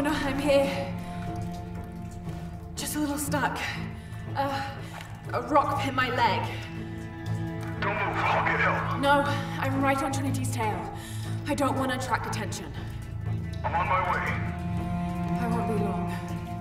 Jonah, I'm here. Just a little stuck. A rock hit my leg. Don't move, I'll get help. No, I'm right on Trinity's tail. I don't want to attract attention. I'm on my way. I won't be long.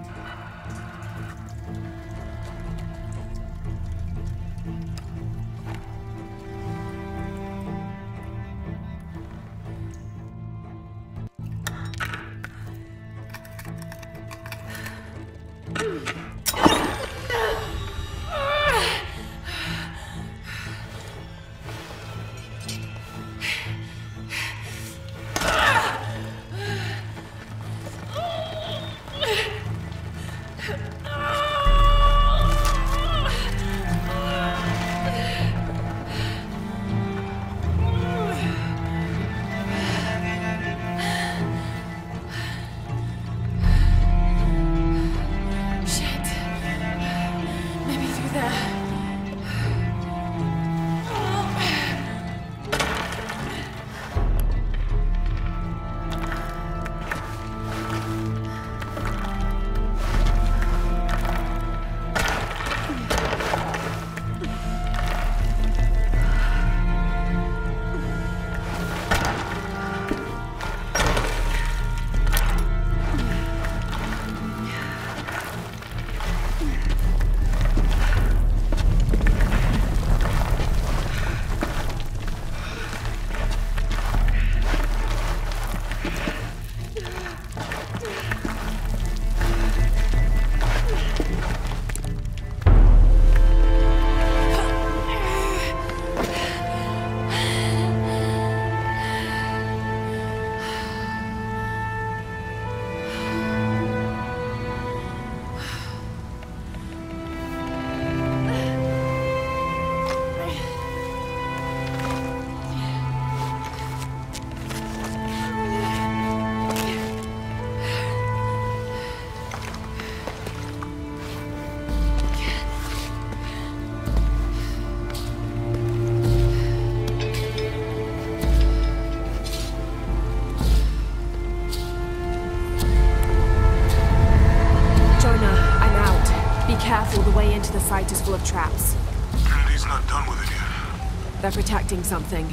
The site is full of traps. Trinity's not done with it yet. They're protecting something.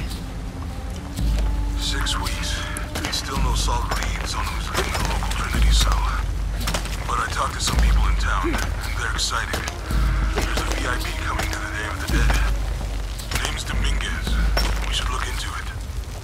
6 weeks. Still no solid leads on who's leading the local Trinity cell. But I talked to some people in town, and they're excited. There's a VIP coming to the Day of the Dead. Name's Dominguez. We should look into it.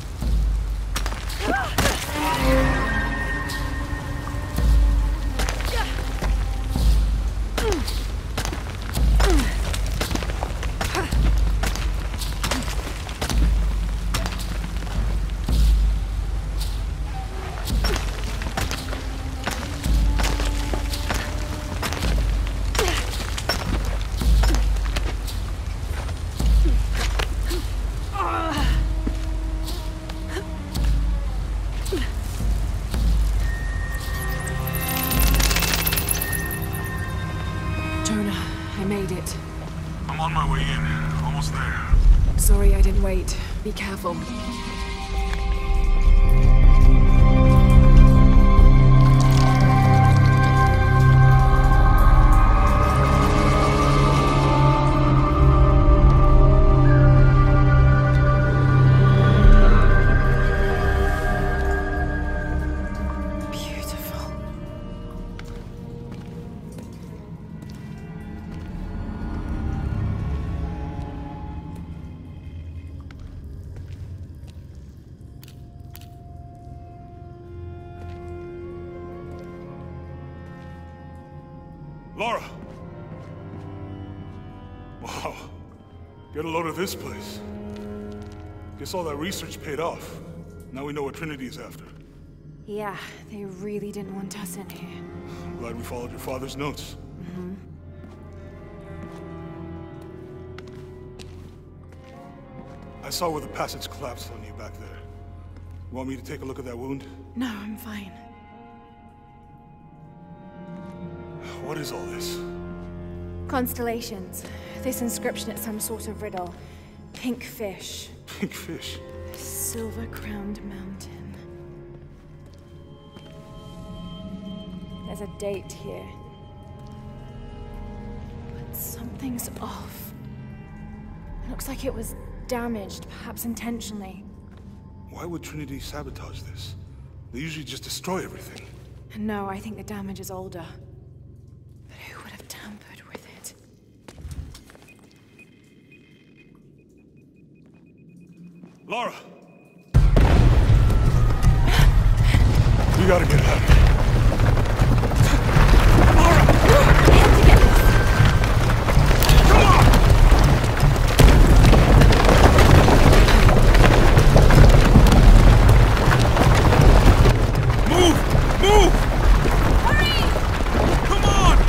I'm on my way in. Almost there. Sorry I didn't wait. Be careful. Lara! Wow. Get a load of this place. Guess all that research paid off. Now we know what Trinity is after. Yeah, they really didn't want us in here. I'm glad we followed your father's notes. Mm-hmm. I saw where the passage collapsed on you back there. Want me to take a look at that wound? No, I'm fine. What is all this? Constellations. This inscription is some sort of riddle. Pink fish. Pink fish? Silver-crowned mountain. There's a date here. But something's off. It looks like it was damaged, perhaps intentionally. Why would Trinity sabotage this? They usually just destroy everything. No, I think the damage is older. But who would have tampered with it? Lara! We gotta get out of here. Lara! I have to get this! Come on! Move! Move! Hurry! Come on!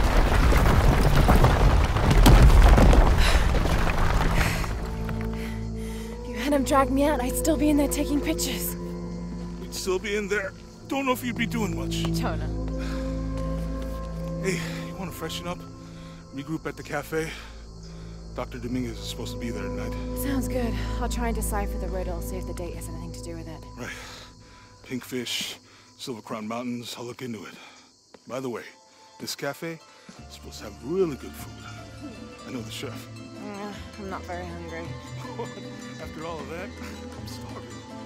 If you hadn't dragged me out, I'd still be in there taking pictures. We'd still be in there. Don't know if you'd be doing much. Jonah. Hey, you want to freshen up? Regroup at the cafe? Dr. Dominguez is supposed to be there tonight. Sounds good. I'll try and decipher the riddle, see if the date has anything to do with it. Right. Pink Fish, Silver Crown Mountains, I'll look into it. By the way, this cafe is supposed to have really good food. I know the chef. I'm not very hungry. After all of that, I'm starving.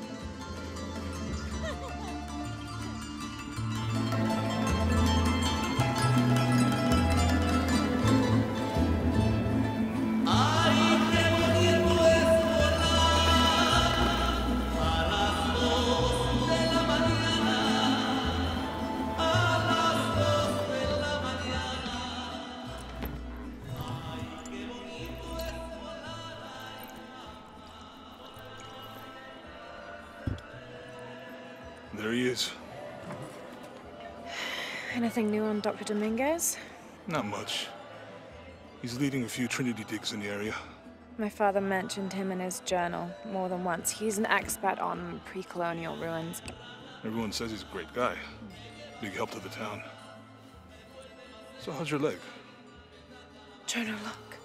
There he is. Anything new on Dr. Dominguez? Not much. He's leading a few Trinity digs in the area. My father mentioned him in his journal more than once. He's an expert on pre-colonial ruins. Everyone says he's a great guy. Big help to the town. So how's your leg? Jonah, look.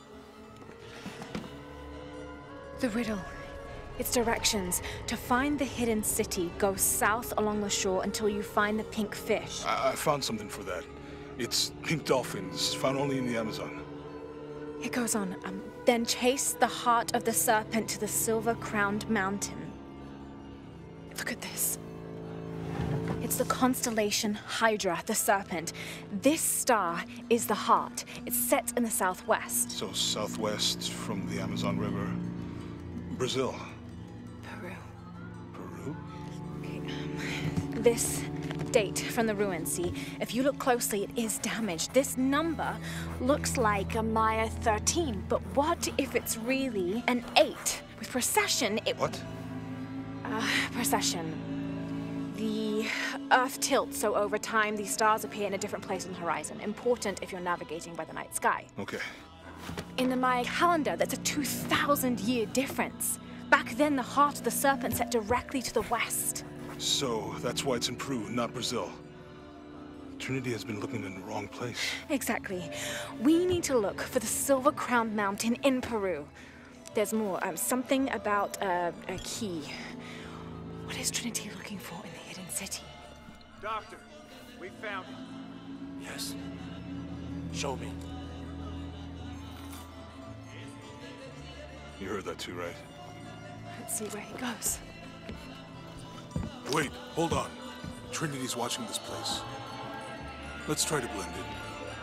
The riddle. Its directions. To find the hidden city, go south along the shore until you find the pink fish. I found something for that. It's pink dolphins, found only in the Amazon. It goes on. Then chase the heart of the serpent to the silver-crowned mountain. Look at this. It's the constellation Hydra, the serpent. This star is the heart. It's set in the southwest. So southwest from the Amazon River. Brazil. Peru. Peru? Okay, this date from the ruins, see? If you look closely, it is damaged. This number looks like a Maya 13, but what if it's really an 8? With precession, it... What? Precession. The Earth tilts, so over time, these stars appear in a different place on the horizon. Important if you're navigating by the night sky. Okay. In the Maya calendar, that's a 2,000-year difference. Back then, the heart of the serpent set directly to the west. So that's why it's in Peru, not Brazil. Trinity has been looking in the wrong place. Exactly. We need to look for the silver-crowned mountain in Peru. There's more. Something about a key. What is Trinity looking for in the hidden city? Doctor, we found it. Yes. Show me. You heard that too, right? Let's see where he goes. Wait, hold on. Trinity's watching this place. Let's try to blend in.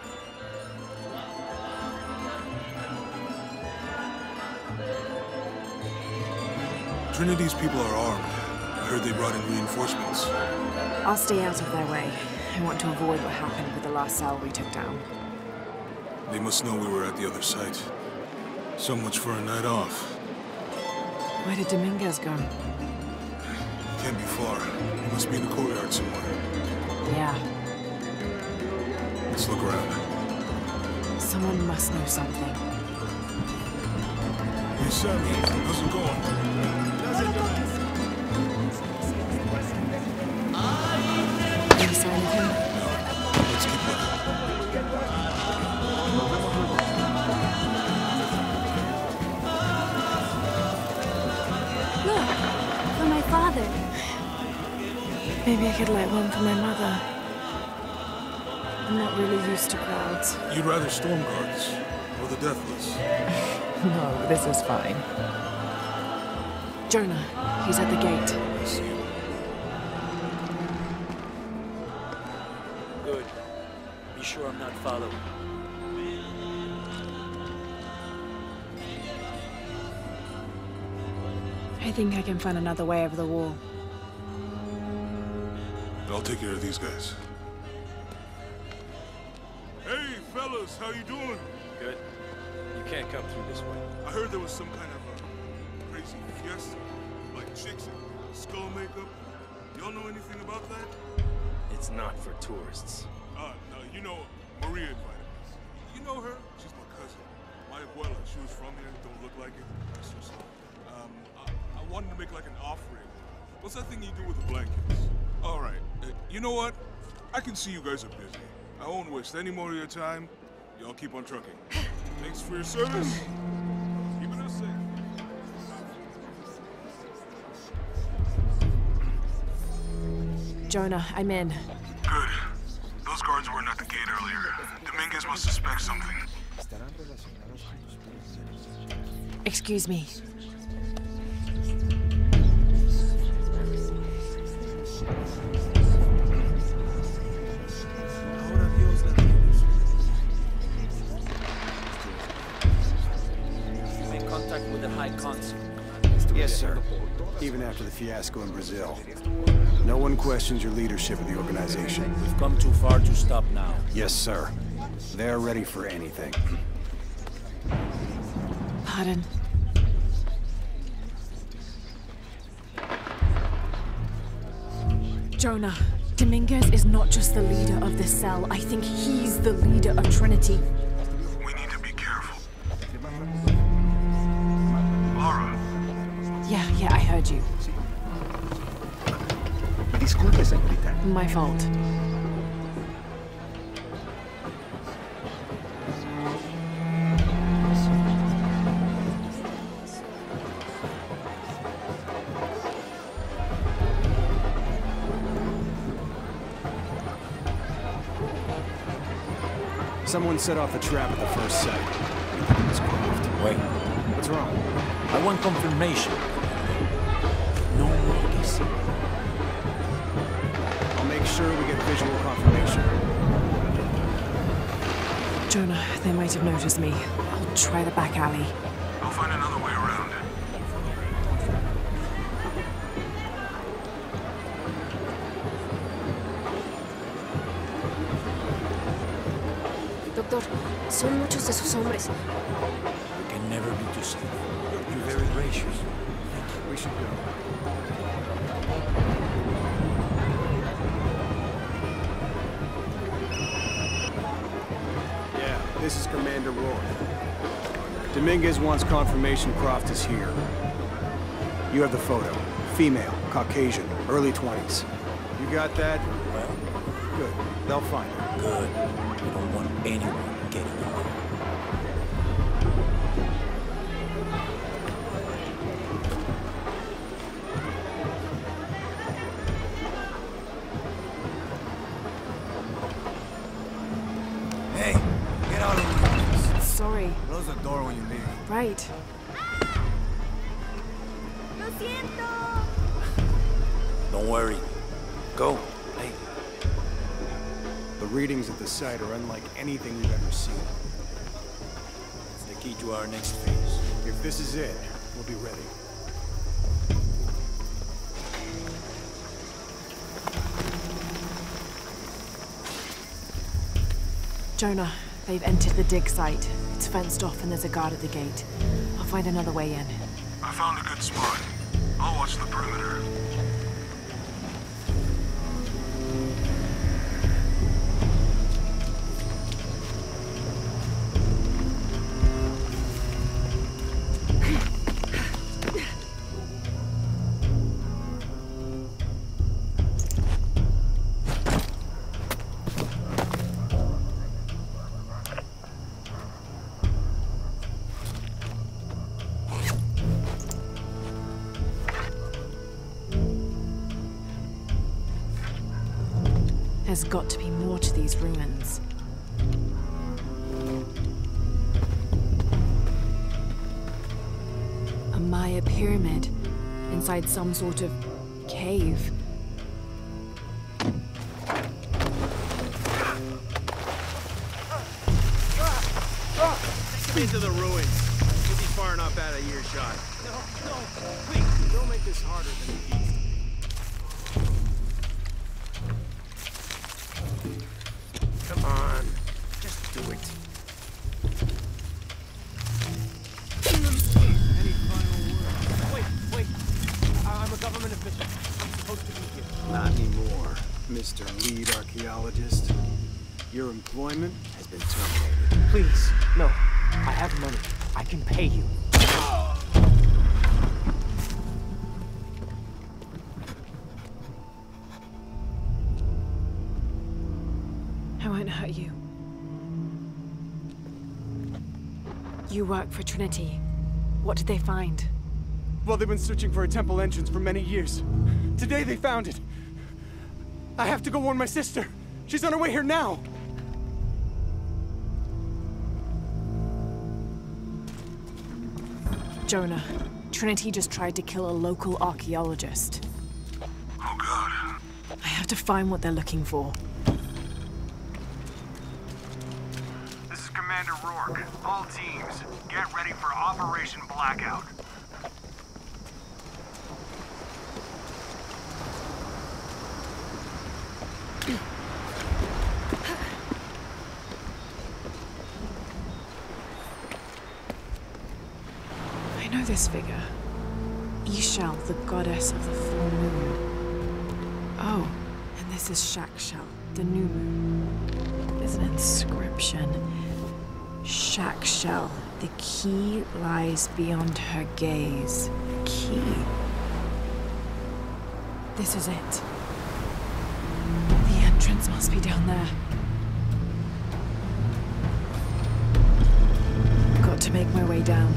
Trinity's people are armed. I heard they brought in reinforcements. I'll stay out of their way. I want to avoid what happened with the last cell we took down. They must know we were at the other site. So much for a night off. Where did Dominguez go? Can't be far. He must be in the courtyard somewhere. Yeah. Let's look around. Someone must know something. Hey, Sammy, how's it going? Any sign of him? No. Let's keep looking. Look, for my father. Maybe I could light one for my mother. not really used to crowds. You'd rather storm guards or the Deathless? No, this is fine. Jonah, he's at the gate. I see him. Good. Be sure I'm not followed. I think I can find another way over the wall. I'll take care of these guys. Hey, fellas, how you doing? Good. You can't come through this way. I heard there was some kind of a crazy fiesta, like chicks in skull makeup. Y'all know anything about that? It's not for tourists. No, you know, Maria invited us. You know her? She's my cousin. My abuela, she was from here, don't look like it. That's her son. I wanted to make like an offering. What's that thing you do with the blankets? All right, you know what? I can see you guys are busy. I won't waste any more of your time. Y'all keep on trucking. Thanks for your service. Keeping us safe. Jonah, I'm in. Good. Those guards weren't at the gate earlier. Dominguez must suspect something. Excuse me. Make contact with the High Consul. Yes, sir. Even after the fiasco in Brazil. No one questions your leadership of the organization. We've come too far to stop now. Yes, sir. They're ready for anything. Pardon. Jonah, Dominguez is not just the leader of the cell. I think he's the leader of Trinity. We need to be careful. Laura. Yeah, I heard you. Disculpe, señorita. My fault. Someone set off the trap at the first sight. It was Croft. Wait. What's wrong? I want confirmation. No Marcus. I'll make sure we get visual confirmation. Jonah, they might have noticed me. I'll try the back alley. I'll find another way around. Doctor, son muchos de sus hombres. We can never be too safe. You're very gracious. We should go. Yeah, this is Commander Roy. Dominguez wants confirmation Croft is here. You have the photo. Female, Caucasian, early 20s. You got that? Well, Good. They'll find her. good. We don't want anyone getting in there. Hey, get out of the Sorry. Close the door when you leave. Right. Lo siento. Don't worry. Go. Hey. The readings at the site are unlike anything we've ever seen. It's the key to our next phase. If this is it, we'll be ready. Jonah, they've entered the dig site. It's fenced off and there's a guard at the gate. I'll find another way in. I found a good spot. I'll watch the perimeter. There's got to be more to these ruins. a pyramid inside some sort of cave. Take him into the ruins. We'll be far enough out of earshot. No, please, don't make this harder than it needs to be. Come on, just do it. Any final words? Wait. I'm a government official. I'm supposed to be here. Not anymore, Mr. Lead Archaeologist. Your employment has been terminated. Please, no. I have money. I can pay you. I won't hurt you. You work for Trinity. What did they find? Well, they've been searching for a temple entrance for many years. Today they found it. I have to go warn my sister. She's on her way here now. Jonah, Trinity just tried to kill a local archaeologist. Oh, God. I have to find what they're looking for. This is Commander Rourke. All teams, get ready for Operation Blackout. I know this figure. Ishal, the goddess of the full moon. Oh, and this is Shakshal, the new moon. There's an inscription. Shakshal, the key lies beyond her gaze. Key. This is it. The entrance must be down there. Got to make my way down.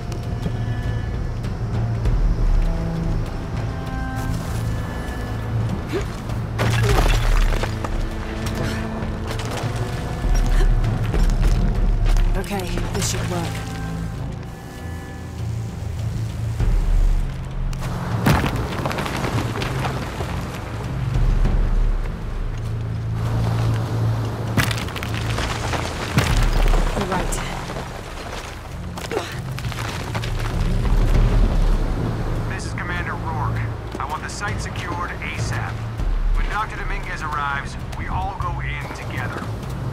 Okay, this should work. You're right. This is Commander Rourke. I want the site secured ASAP. When Dr. Dominguez arrives, we all go in together.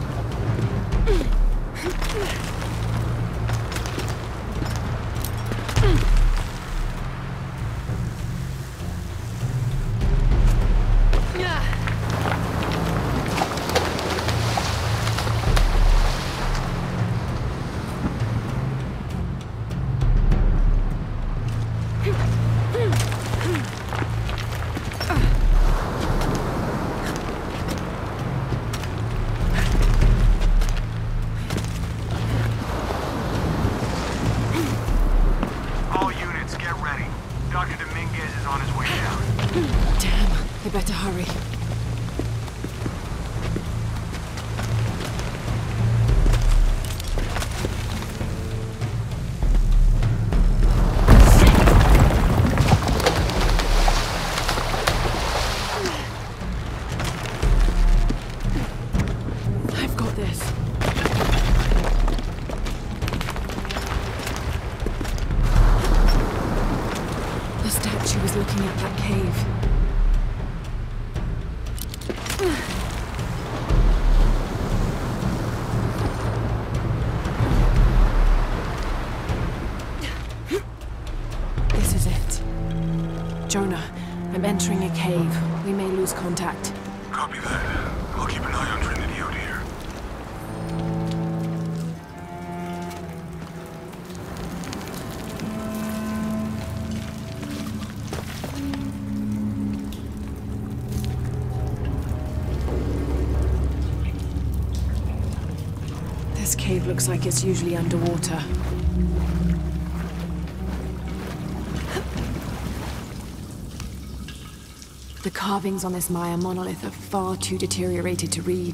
Dr. Dominguez is on his way down. Damn, I better hurry. I've got this. She was looking at that cave. This is it. Jonah, I'm entering a cave. We may lose contact. Copy that. I'll keep an eye on Trinity out here. This cave looks like it's usually underwater. The carvings on this Maya monolith are far too deteriorated to read.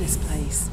this place?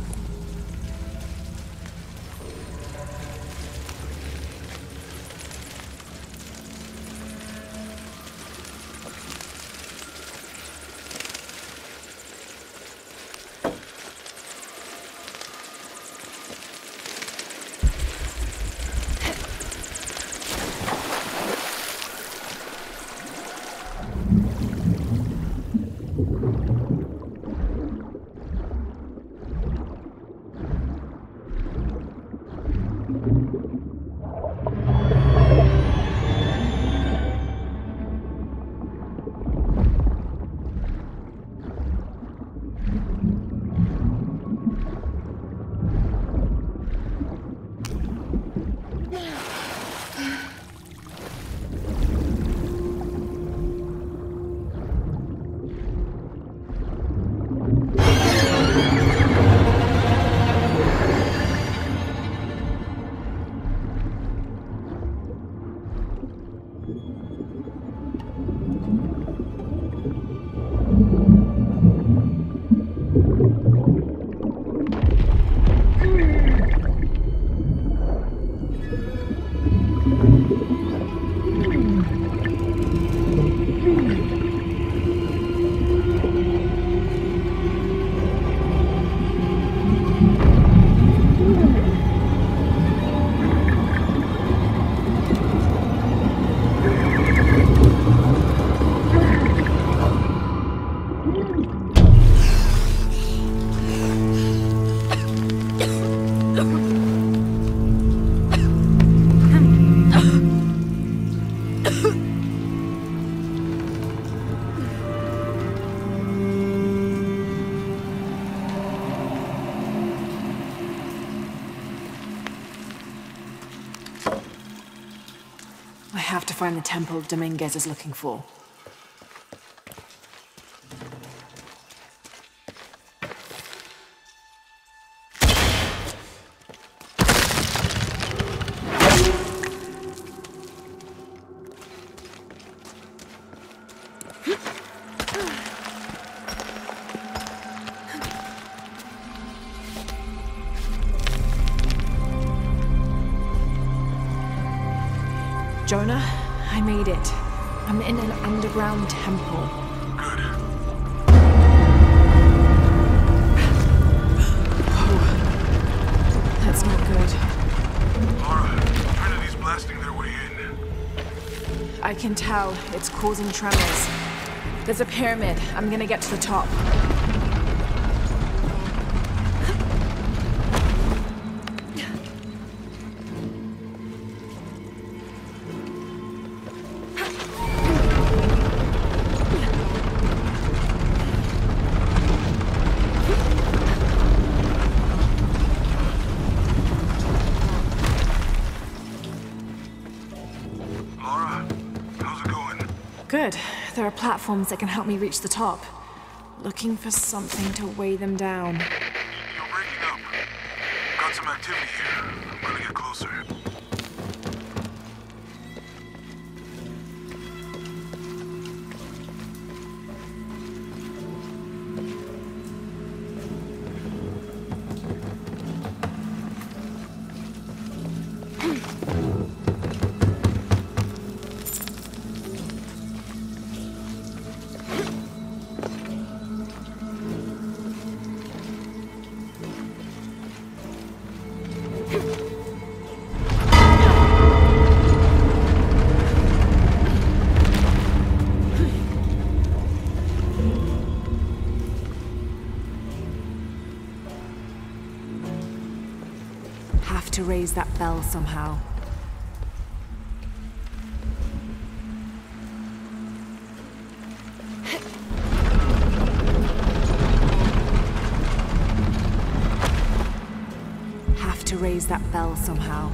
I have to find the temple Dominguez is looking for. Jonah, I made it. I'm in an underground temple. Good. Oh, that's not good. Lara, Trinity's blasting their way in. I can tell. It's causing tremors. There's a pyramid. I'm gonna get to the top. Good. There are platforms that can help me reach the top. Looking for something to weigh them down. You're breaking up. Got some activity here. I'm gonna get closer. Have to raise that bell somehow. Have to raise that bell somehow.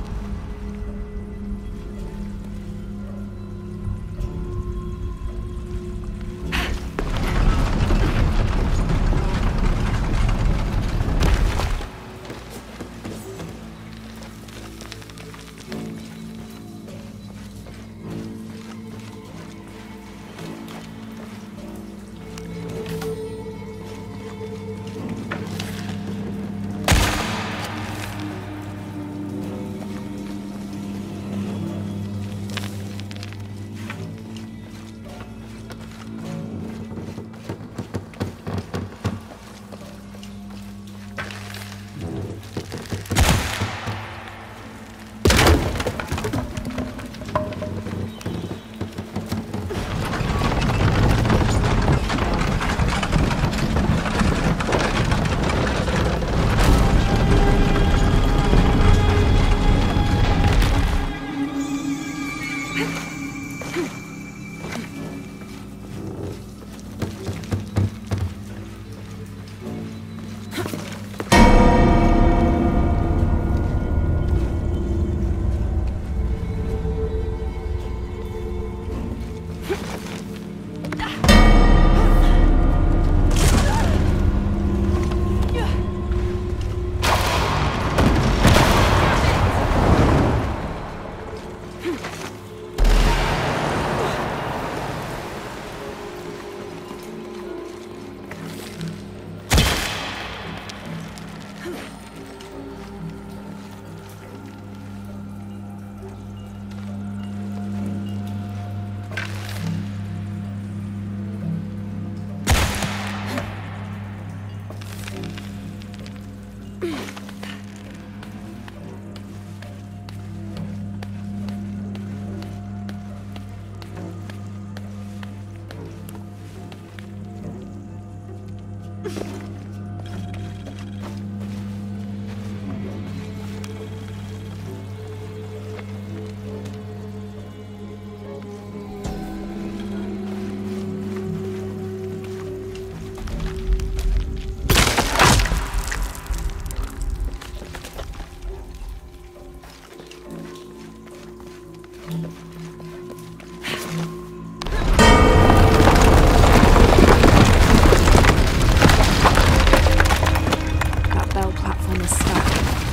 That bell platform is stuck.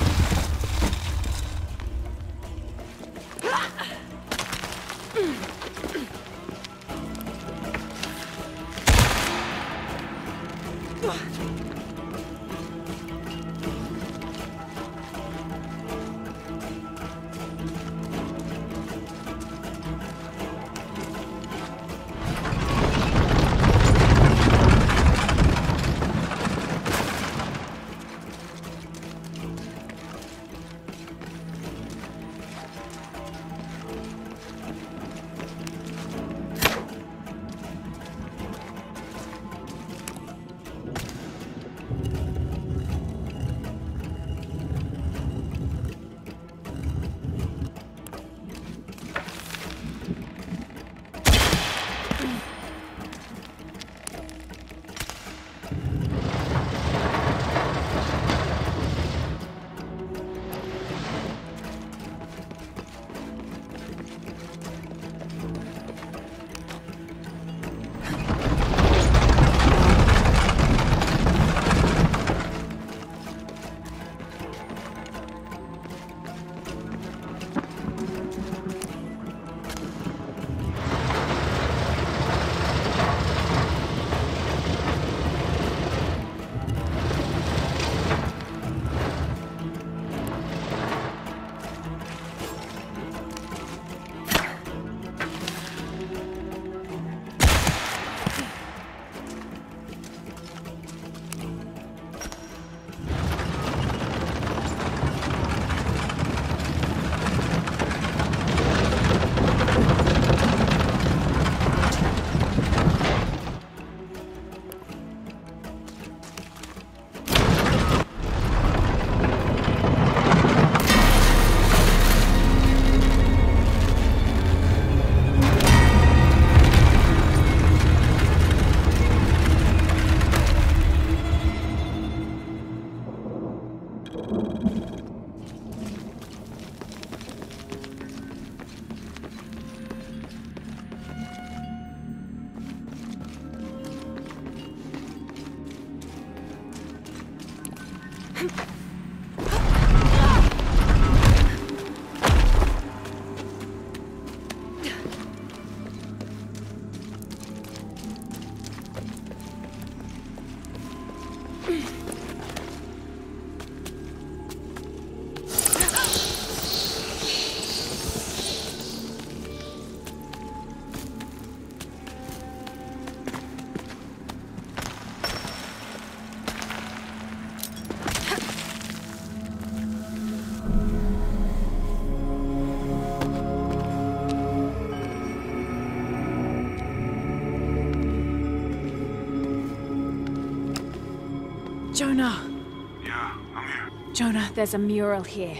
Jonah! Yeah, I'm here. Jonah, there's a mural here.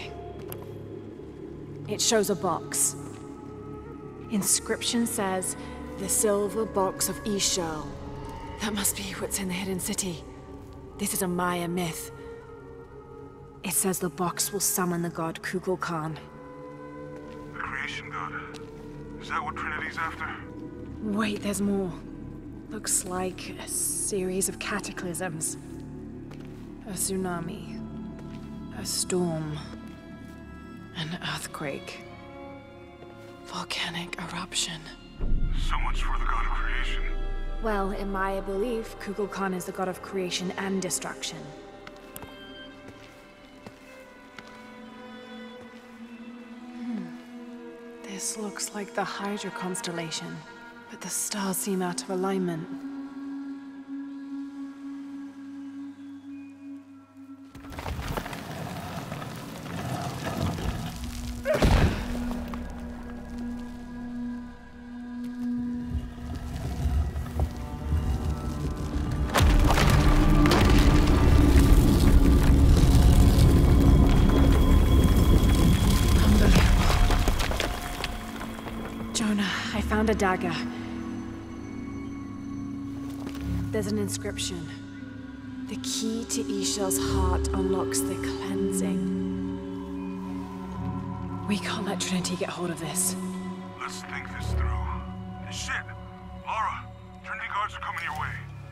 It shows a box. Inscription says, "The Silver Box of Ix Chel." That must be what's in the Hidden City. This is a Maya myth. It says the box will summon the god Kukulkan. The creation god. Is that what Trinity's after? Wait, there's more. Looks like a series of cataclysms. A tsunami. A storm. An earthquake. Volcanic eruption. So much for the god of creation. Well, in Maya belief, Kukulkan is the god of creation and destruction. This looks like the Hydra constellation, but the stars seem out of alignment. Found a dagger. There's an inscription. The key to Ix Chel's heart unlocks the cleansing. We can't let Trinity get hold of this. Let's think this through. Shit! Lara, Trinity guards are coming your way.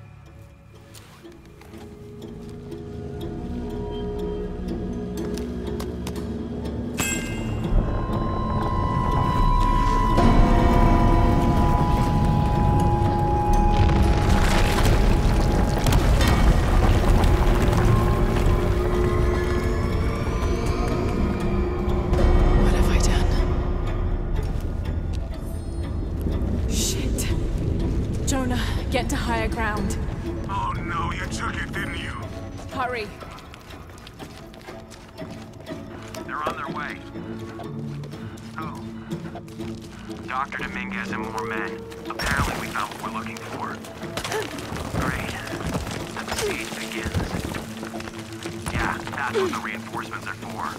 Get to higher ground. Oh no, you took it, didn't you? Hurry. They're on their way. Who? Dr. Dominguez and more men. Apparently we found what we're looking for. Great. And the siege begins. Yeah, that's what the reinforcements are for.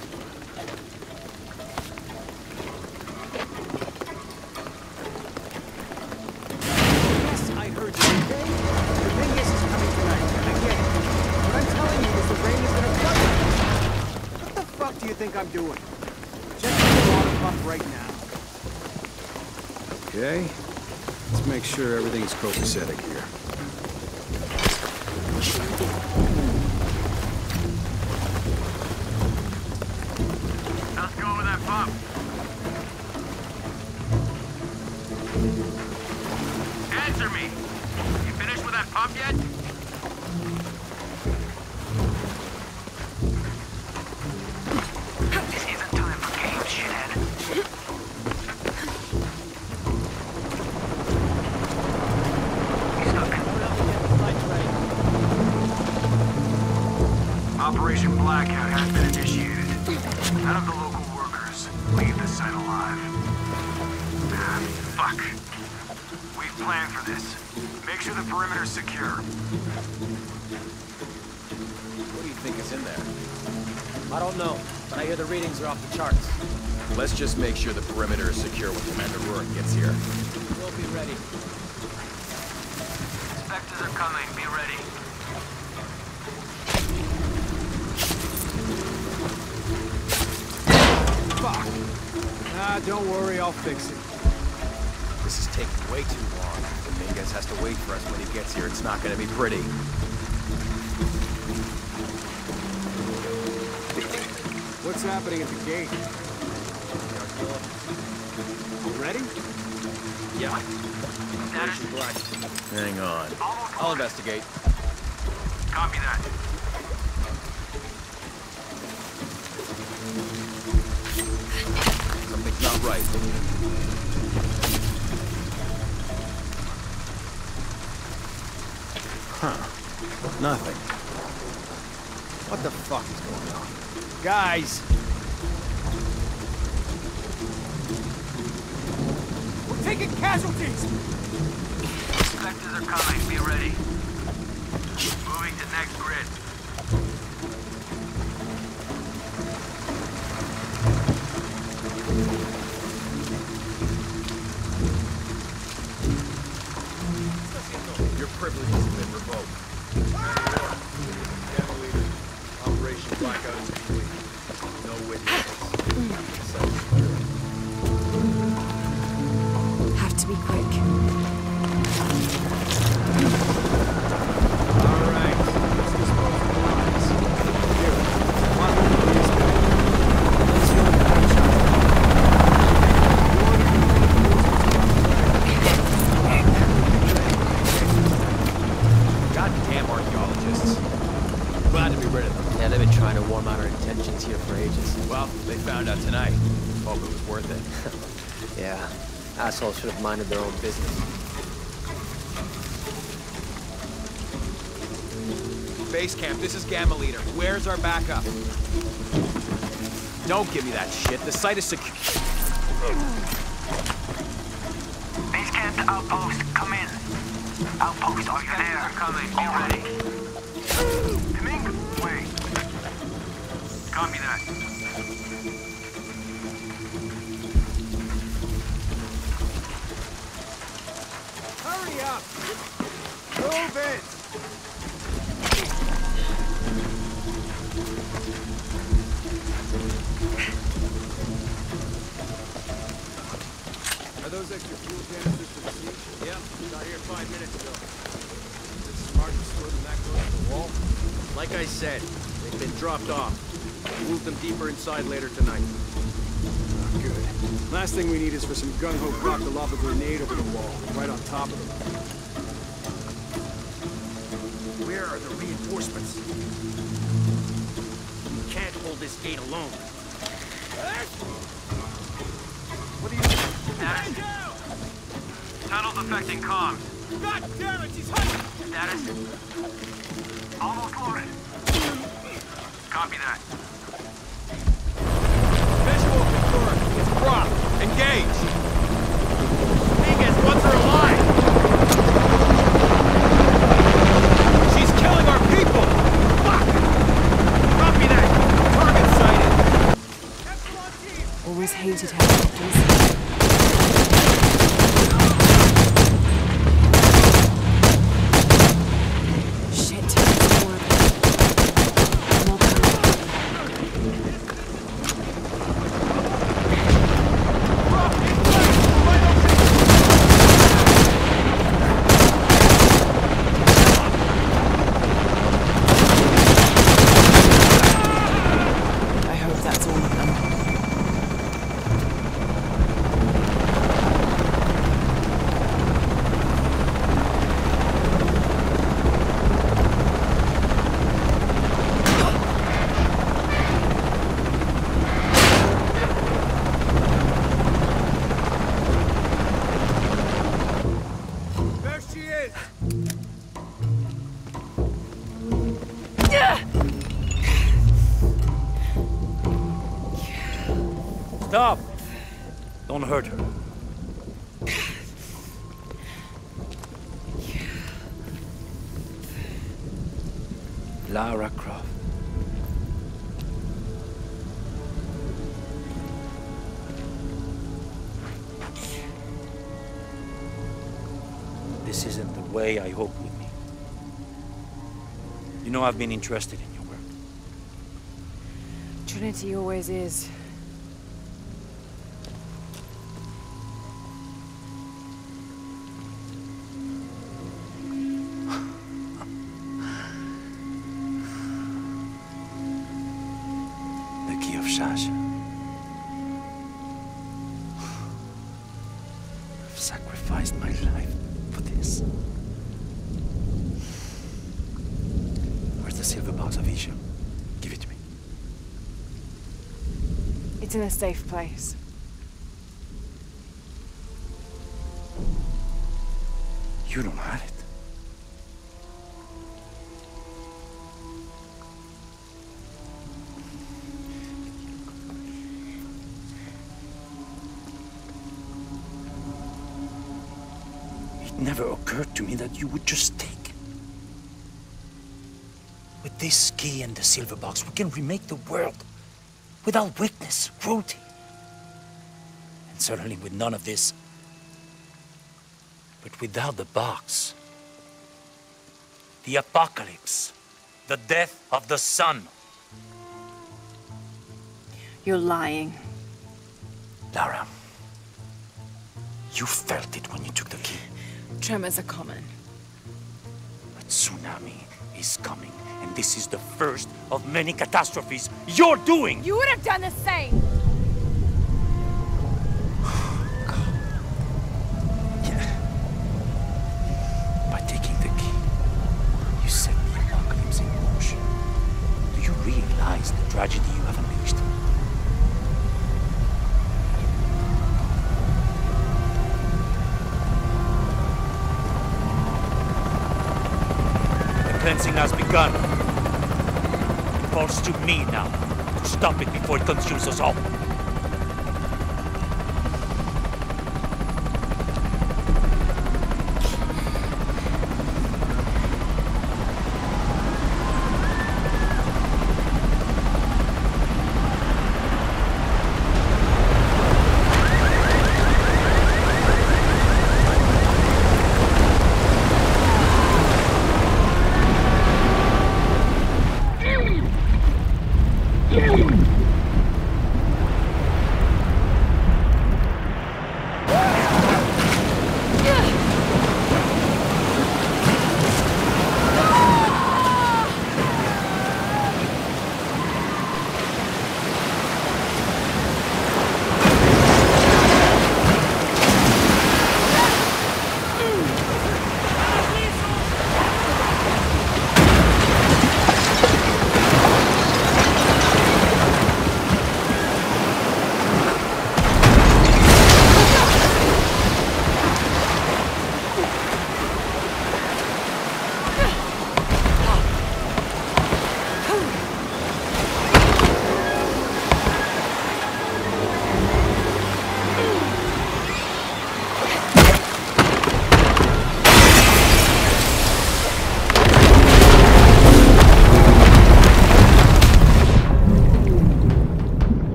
What do you think I'm doing? Checking the water pump right now. Okay. Let's make sure everything's copacetic here. Let's go with that pump. Answer me! You finished with that pump yet? Operation Blackout has been initiated. None of the local workers leave the site alive. Fuck. We've planned for this. Make sure the perimeter's secure. What do you think is in there? I don't know, but I hear the readings are off the charts. Let's just make sure the perimeter is secure when Commander Rourke gets here. We'll be ready. Inspectors are coming. Be ready. Fuck. Don't worry, I'll fix it. This is taking way too long. Dominguez has to wait for us when he gets here. It's not gonna be pretty. What's happening at the gate? You ready? Yeah. Operation Black. Hang on. I'll investigate. Copy that. Something's not right. Huh. Nothing. What the fuck is going on? Guys! We're taking casualties! Inspectors are coming. Be ready. Moving to next grid. Your privileges have been revoked. Operation Blackout is complete. No witnesses. Have to be quick. All right. Let's dispose of the lines. Here. One more this way. Let's go to the Goddamn archaeologists. Glad to be rid of them. Yeah, they've been trying to warm out our intentions here for ages. Well, they found out tonight. Hope it was worth it. Yeah, assholes should have minded their own business. Base camp, this is Gamma Leader. Where's our backup? Don't give me that shit. The site is secure. Base camp to outpost. Come in. Outpost, are you there? Are coming. Be ready. Dominguez, wait. Copy that. Hurry up! Move it! those extra fuel canisters for the siege? Yep, got here 5 minutes ago. Is it smart to store them that close to the wall? Like I said, they've been dropped off. We'll move them deeper inside later tonight. Good. Last thing we need is for some gung-ho cop to lob a grenade over the wall, right on top of them. Where are the reinforcements? We can't hold this gate alone. What are you doing? Status. Tunnel's affecting comms. God damn it, he's hunting! Status. Almost loaded. Copy that. Visual confirmed. It's Croft. Engage. Dominguez wants her alive. She's killing our people. Fuck. Copy that. Target sighted. Always hated helicopters. Shit. More coming. I hope that's all of them. There she is! Stop! Don't hurt her. Lara Croft. This isn't the way I hoped with me. You know I've been interested in your work. Trinity always is. The key of Shasha. I've sacrificed my life for this. Where's the silver box of Isha? Give it to me. It's in a safe place. You don't have it. It never occurred to me that you would just take. With this key and the silver box, we can remake the world without weakness, cruelty. And certainly with none of this. But without the box, the apocalypse, the death of the sun. You're lying. Lara, you felt it when you took the key. Tremors are common. But tsunami is coming, and this is the first of many catastrophes you're doing! You would have done the same! By taking the key, you set the apocalypse in motion. Do you realize the tragedy you have unleashed? The cleansing has begun. It falls to me now to stop it before it consumes us all.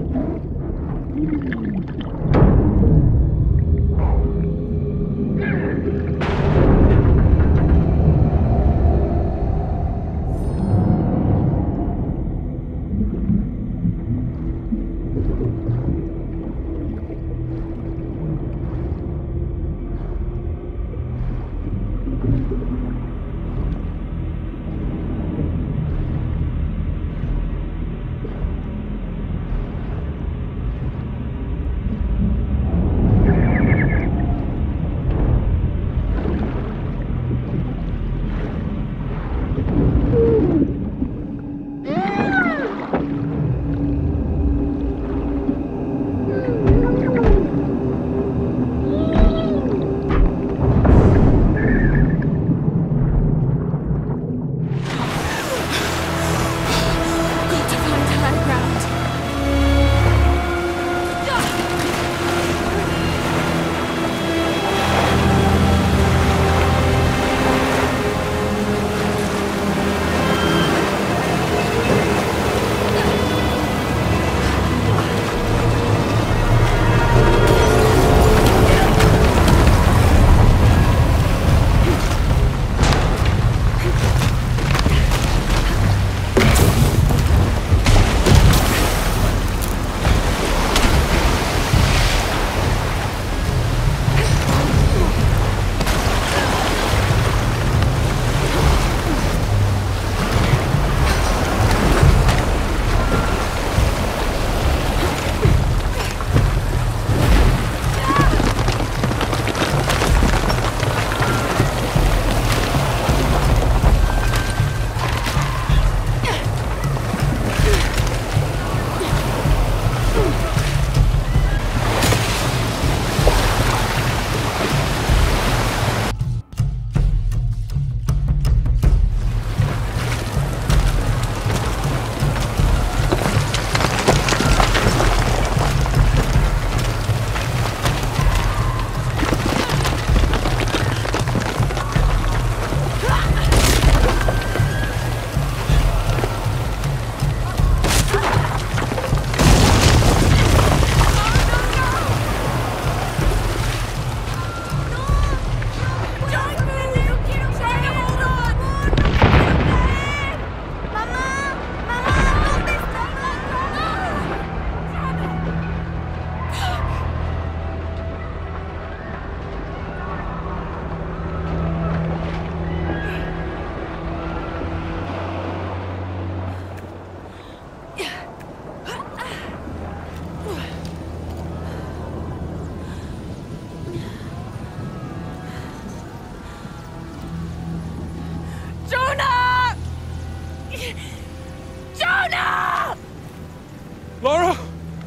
Lara!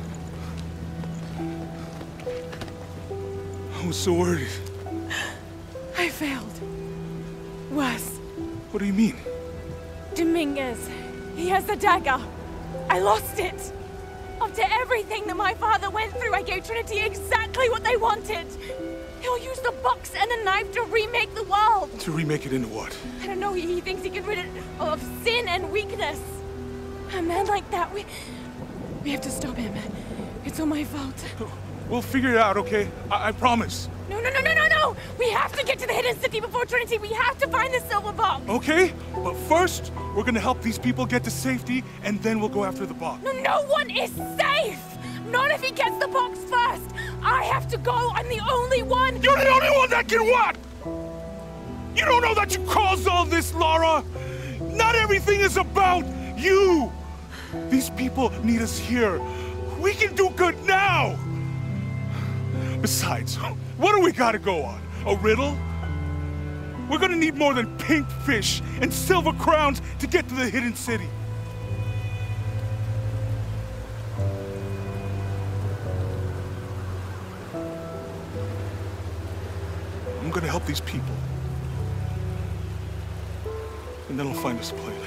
I was so worried. I failed. Worse. What do you mean? Dominguez. He has the dagger. I lost it. After everything that my father went through, I gave Trinity exactly what they wanted. He'll use the box and the knife to remake the world. To remake it into what? I don't know. He thinks he can rid it of sin and weakness. A man like that, we have to stop him. It's all my fault. We'll figure it out, okay? I promise. No. We have to get to the hidden city before Trinity. We have to find the silver box. Okay, but first, we're gonna help these people get to safety, and then we'll go after the box. No one is safe! Not if he gets the box first! I have to go! I'm the only one! You're the only one that can what? You don't know that you caused all this, Lara! Not everything is about you! These people need us here. We can do good now! Besides, what do we gotta go on? A riddle? We're gonna need more than pink fish and silver crowns to get to the hidden city. I'm gonna help these people. And then I'll find us a plane.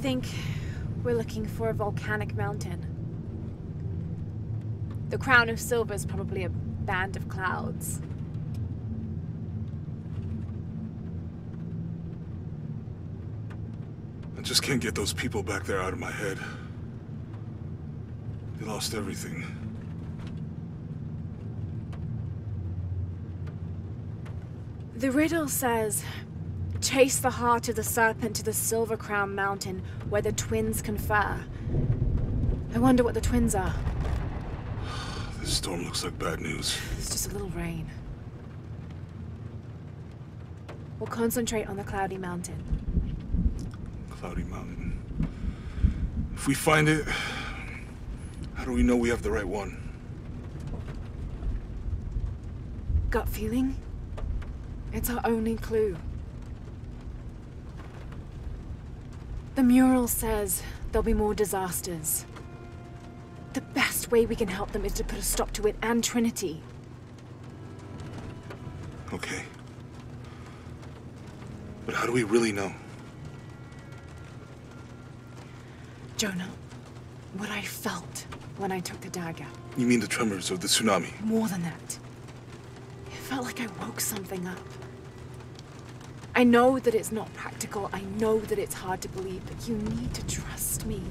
think we're looking for a volcanic mountain. The Crown of Silver is probably a band of clouds. I just can't get those people back there out of my head. They lost everything. The riddle says, chase the heart of the serpent to the Silver Crown Mountain where the twins confer. I wonder what the twins are. This storm looks like bad news. It's just a little rain. We'll concentrate on the Cloudy Mountain. Cloudy Mountain. If we find it, how do we know we have the right one? Gut feeling? It's our only clue. The mural says there'll be more disasters. The best way we can help them is to put a stop to it and Trinity. Okay. But how do we really know? Jonah, what I felt when I took the dagger. You mean the tremors of the tsunami? More than that. It felt like I woke something up. I know that it's not practical. I know that it's hard to believe, but you need to trust me.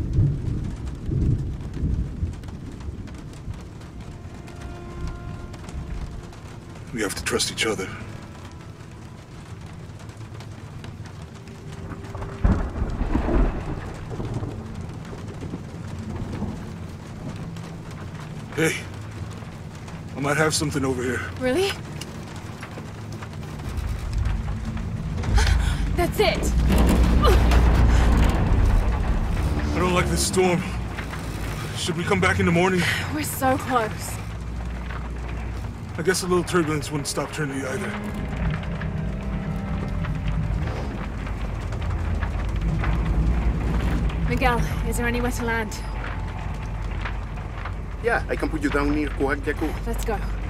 We have to trust each other. Hey, I might have something over here. Really? That's it! I don't like this storm. Should we come back in the morning? We're so close. I guess a little turbulence wouldn't stop Trinity either. Miguel, is there anywhere to land? Yeah, I can put you down near Coag Yaku. Let's go.